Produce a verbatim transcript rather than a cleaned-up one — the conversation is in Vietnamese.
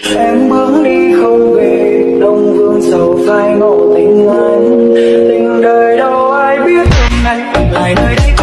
Em bước đi không về, đông vương sầu phai ngộ tình anh. Tình đời đâu ai biết hôm nay lại nơi đây.